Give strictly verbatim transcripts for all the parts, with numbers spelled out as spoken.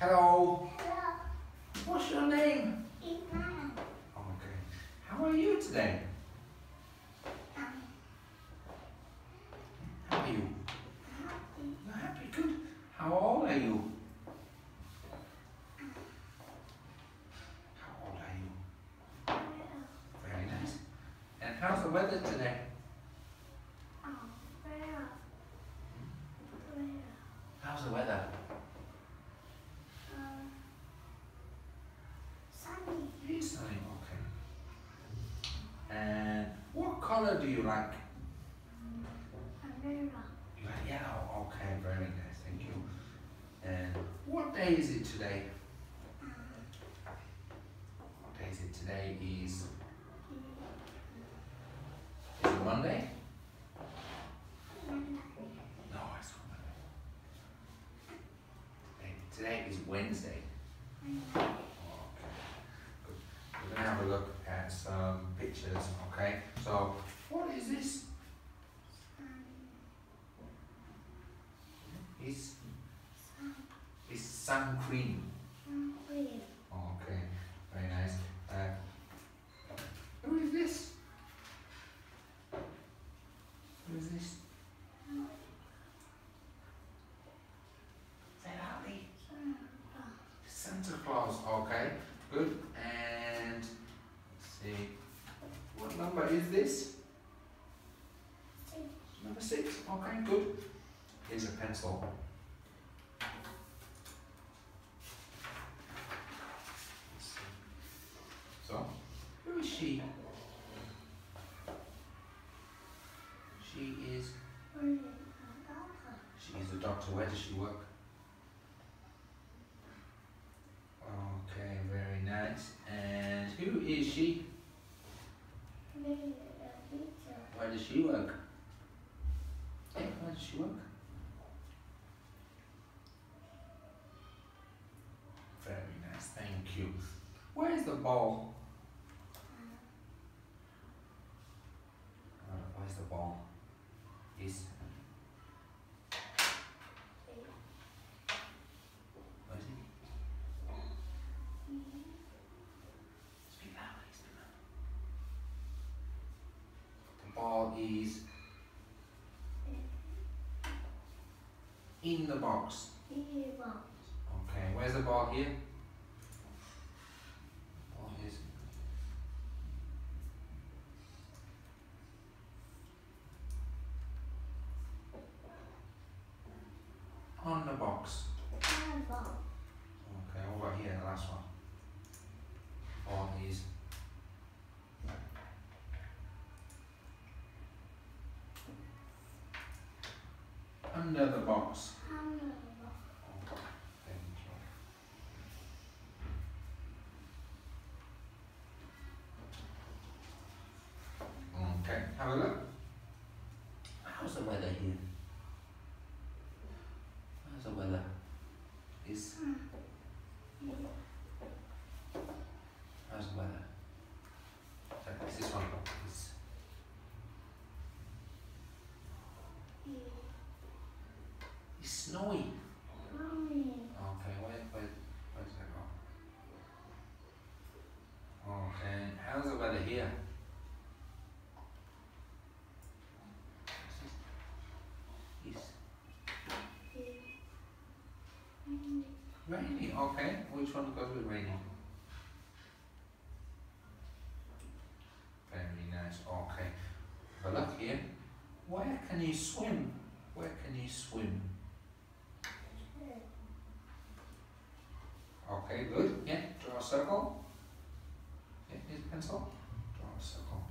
Hello. Hello. What's your name? Iman. Okay. How are you today? I'm How are you? happy. You're happy? Good. How old are you? How old are you? Well, Very nice. And how's the weather today? oh, well, well, How's the weather? uh, sunny. It's sunny. Okay. And what color do you like? Umbrella. You like yellow. Okay. Very nice. Thank you. And what day is it today? What day is it today? Is is it Monday? No, it's not Monday. Today, today is Wednesday. Oh, okay. Good. We're gonna have a look at some pictures. Okay. So, what is this? Is is sun cream. Sunny. Okay. Very nice. Uh, who is this? Who is this? Is that Ali? Santa Claus. Okay. Good. And let's see. What number is this? Number six. Okay. Good. Here's a pencil. Let's see. So, who is she? She is. She is a doctor. Where does she work? Okay, very nice. And who is she? Where does she work? Yeah, where does she work? Very nice, thank you. Where is the ball? Uh, where's the ball? Is where is it? Speak loudly, speak loudly. The ball is in the box. Okay, where's the ball here? Ball is on the box. Okay, over here, the last one. Ball is under the box. Thank you. Okay, have a look. How's the weather here? How's the weather? Is how's the weather? Sorry, is this one? Is it's snowy. Okay, where where where does that go? Okay, how's the weather here? Is rainy. Okay, which one goes with rainy? Very nice. Okay, but look here. Where can you swim? Where can you swim? Okay, good. Yeah, draw a circle. Yeah, here's a pencil. Draw a circle.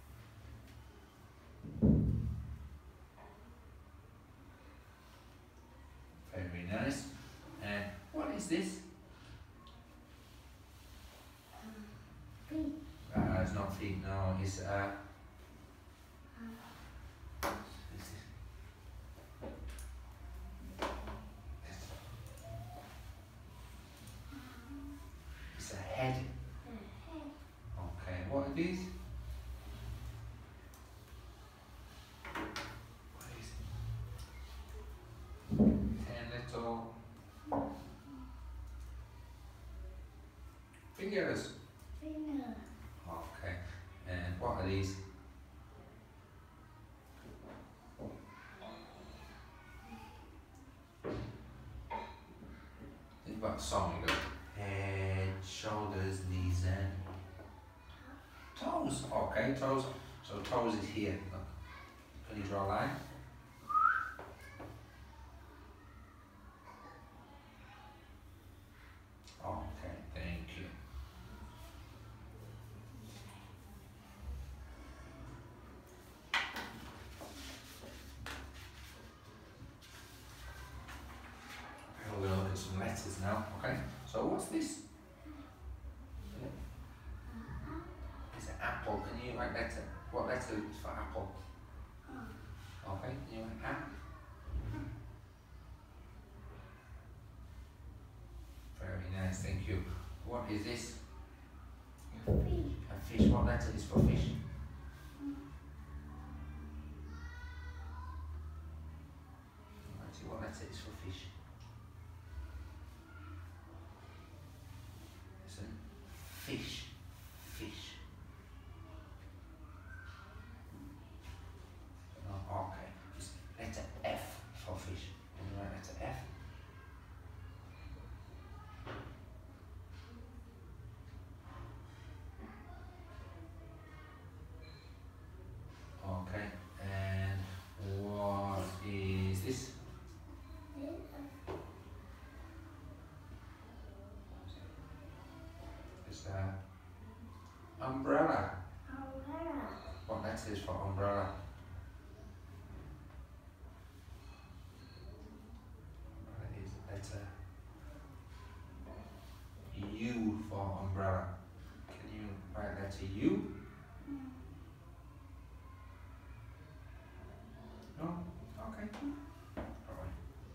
Very nice. And what is this? Uh, it's not feet, no, it's uh it's, it's a head. Okay, what are these? What is it? Ten little fingers? finger, Okay. And what are these? Think about the song. You go head, shoulders, knees, and toes. Okay, toes. So toes is here. Look. Can you draw a line? Okay, thank you. Okay, we're going to look at some letters now. Okay, so what's this? It's an apple. Can you write letter? What letter is for apple? Okay, can you write A? Very nice, thank you. What is this? fish, A fish. What letter is for fish? Let's see what letter is for fish. Listen. Fish. Fish. No, okay. It's letter F for fish. Can you write letter F? Okay. And what is this? It's a umbrella. umbrella, What letter is for umbrella? Umbrella is letter U for umbrella. Can you write letter U? No? Okay. Alright.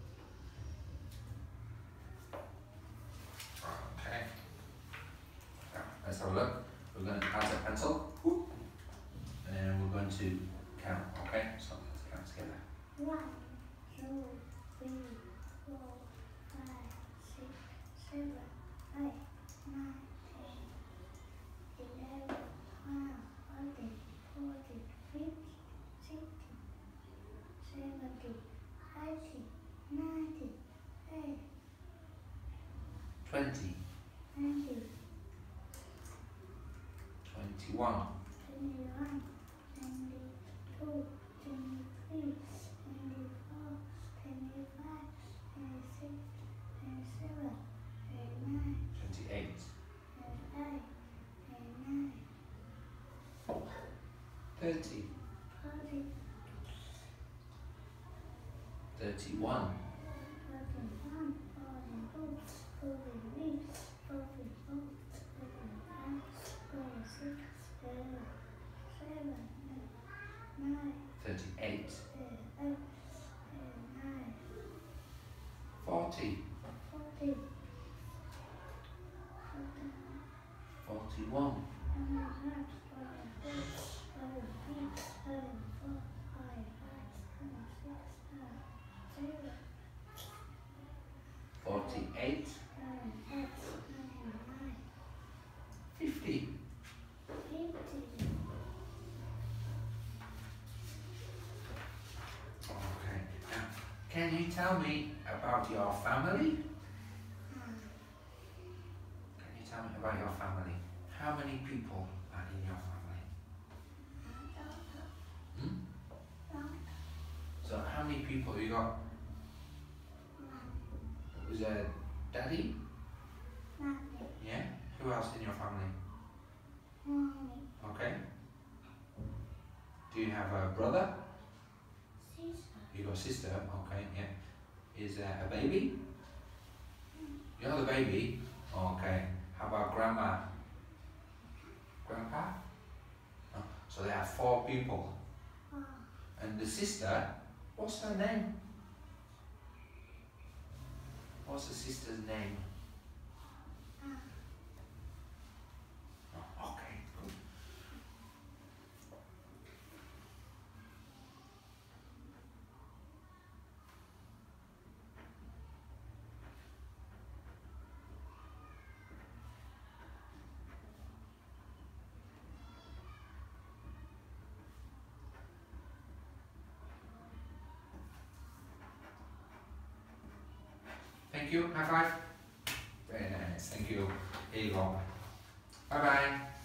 Okay. Now, let's have a look. We're going to add a pencil. And we're going to count, okay? So let's count together. one, two, three, four, five, six, seven, eight, nine, ten, eleven, twelve, thirteen, fourteen, fifteen, sixteen, seventeen, eighteen, nineteen, twenty, Twenty. twenty, Twenty-one. twenty-one, twenty-two, twenty-three, twenty-four, twenty-five, twenty-six, twenty-seven, twenty-nine, Twenty-eight. twenty-eight, twenty-nine, Thirty. forty, Thirty-one. forty-one, forty-two, forty-three, forty-four, forty-five, forty-six, forty-seven, forty-nine, Thirty-eight. forty-eight, forty-nine, Forty. forty, Forty-one. forty-one, forty-two, forty-three, forty-four, forty-five, forty-six, forty-seven, Forty-eight. forty-eight, forty-nine, Fifty. fifty. Okay. Now, can you tell me about your family? Can you tell me about your family? How many people are in your family? Hmm? So how many people you got? Was there daddy? Yeah? Who else in your family? Okay. Do you have a brother? You got a sister? Okay, yeah. Is there a baby? You're the baby? Okay. How about grandma? Grandpa? Oh, so there are four people. And the sister, what's her name? What's the sister's name? Oh, okay, good. Thank you. High five. Very nice. Thank you. Here you go. Bye bye.